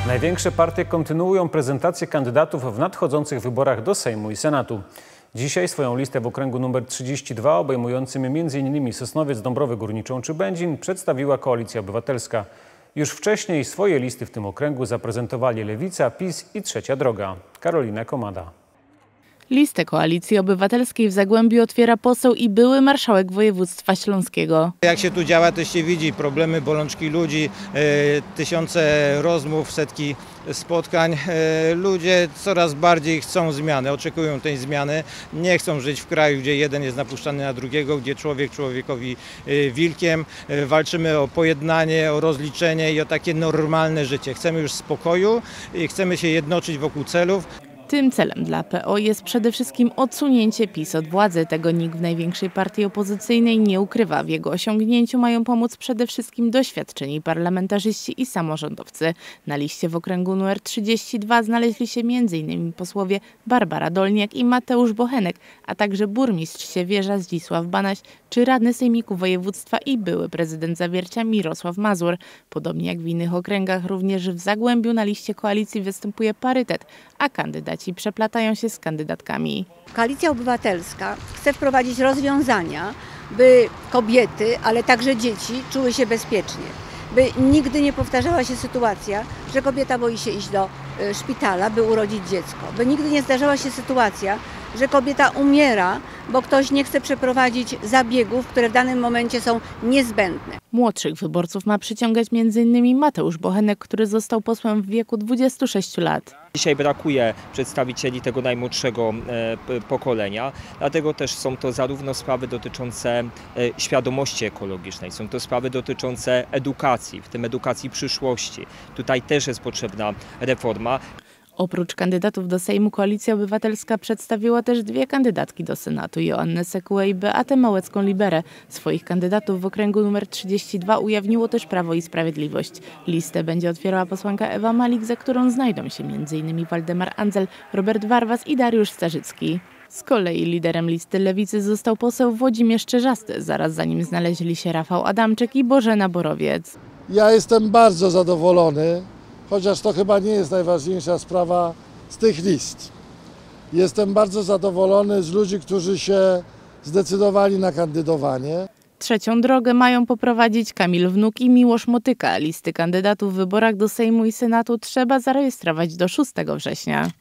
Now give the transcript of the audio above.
Największe partie kontynuują prezentację kandydatów w nadchodzących wyborach do Sejmu i Senatu. Dzisiaj swoją listę w okręgu nr 32, obejmującym m.in. Sosnowiec, Dąbrowę Górniczą czy Będzin, przedstawiła Koalicja Obywatelska. Już wcześniej swoje listy w tym okręgu zaprezentowali Lewica, PiS i Trzecia Droga. Karolina Komada. Listę Koalicji Obywatelskiej w Zagłębiu otwiera poseł i były marszałek województwa śląskiego. Jak się tu działa, to się widzi problemy, bolączki ludzi, tysiące rozmów, setki spotkań. Ludzie coraz bardziej chcą zmiany, oczekują tej zmiany. Nie chcą żyć w kraju, gdzie jeden jest napuszczany na drugiego, gdzie człowiek człowiekowi wilkiem. Walczymy o pojednanie, o rozliczenie i o takie normalne życie. Chcemy już spokoju i chcemy się jednoczyć wokół celów. Tym celem dla PO jest przede wszystkim odsunięcie PiS od władzy. Tego nikt w największej partii opozycyjnej nie ukrywa. W jego osiągnięciu mają pomóc przede wszystkim doświadczeni parlamentarzyści i samorządowcy. Na liście w okręgu nr 32 znaleźli się m.in. posłowie Barbara Dolniak i Mateusz Bochenek, a także burmistrz Siewierza Zdzisław Banaś czy radny sejmiku województwa i były prezydent Zawiercia Mirosław Mazur. Podobnie jak w innych okręgach, również w Zagłębiu na liście koalicji występuje parytet, a kandydaci przeplatają się z kandydatkami. Koalicja Obywatelska chce wprowadzić rozwiązania, by kobiety, ale także dzieci czuły się bezpiecznie. By nigdy nie powtarzała się sytuacja, że kobieta boi się iść do szpitala, by urodzić dziecko. By nigdy nie zdarzała się sytuacja, że kobieta umiera, bo ktoś nie chce przeprowadzić zabiegów, które w danym momencie są niezbędne. Młodszych wyborców ma przyciągać m.in. Mateusz Bochenek, który został posłem w wieku 26 lat. Dzisiaj brakuje przedstawicieli tego najmłodszego pokolenia, dlatego też są to zarówno sprawy dotyczące świadomości ekologicznej, są to sprawy dotyczące edukacji, w tym edukacji przyszłości. Tutaj też jest potrzebna reforma. Oprócz kandydatów do Sejmu Koalicja Obywatelska przedstawiła też dwie kandydatki do Senatu, Joannę Sekułę i Beatę Małecką-Liberę. Swoich kandydatów w okręgu nr 32 ujawniło też Prawo i Sprawiedliwość. Listę będzie otwierała posłanka Ewa Malik, za którą znajdą się m.in. Waldemar Andzel, Robert Warwas i Dariusz Starzycki. Z kolei liderem listy Lewicy został poseł Włodzimierz Czerzasty, zaraz za nim znaleźli się Rafał Adamczyk i Bożena Borowiec. Ja jestem bardzo zadowolony, chociaż to chyba nie jest najważniejsza sprawa z tych list. Jestem bardzo zadowolony z ludzi, którzy się zdecydowali na kandydowanie. Trzecią drogę mają poprowadzić Kamil Wnuk i Miłosz Motyka. Listy kandydatów w wyborach do Sejmu i Senatu trzeba zarejestrować do 6 września.